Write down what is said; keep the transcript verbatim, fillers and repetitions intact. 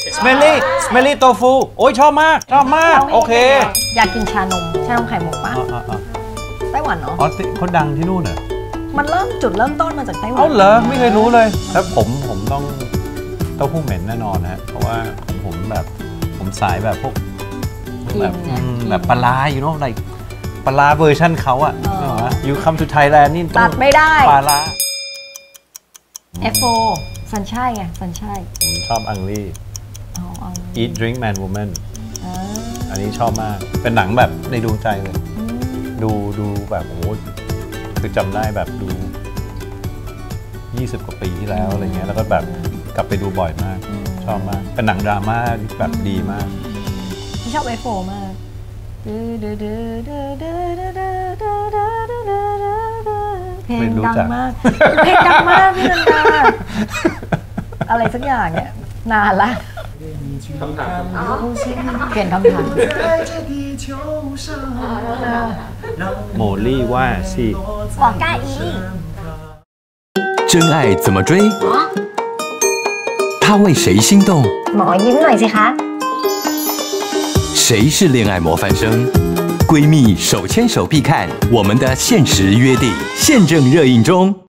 smelly smelly โตฟูโอ้ยชอบมากชอบมากโอเคอยากกินชานมชานมไข่มุกปะไต้หวันเนาะอ๋อเขาดังที่นู่นเหรอมันเริ่มจุดเริ่มต้นมาจากไต้หวันเอ้าเหรอไม่เคยรู้เลยแล้วผมผมต้องเต้าหู้เหม็นแน่นอนนะเพราะว่าผมแบบผมสายแบบพวกแบบแบบปลาอยู่เนาะอะไรปลาเวอร์ชั่นเขาอะ You come to Thailand นี่ตัดไม่ได้ปลาเอฟ โฟ สัญชัยไงสัญชัยผมชอบอังลี่ Eat Drink Man Woman อันนี้ชอบมากเป็นหนังแบบในดวงใจเลยดูดูแบบโอ้คือจำได้แบบดูยี่สิบกว่าปีที่แล้วอะไรเงี้ยแล้วก็แบบกลับไปดูบ่อยมากชอบมากเป็นหนังดราม่าแบบดีมากชอบ เอฟ โฟ มากเพลงดังมากเพลงดังมากพี่นันดาอะไรสักอย่างเนี่ยนานละเปลี่ยนคำถามโมลี่ว่าสิ我盖伊真爱怎么追他为谁心动หมอยิ้มหน่อยสิคะ谁是恋爱模范生闺蜜手牵手必看我们的限时约定现正热映中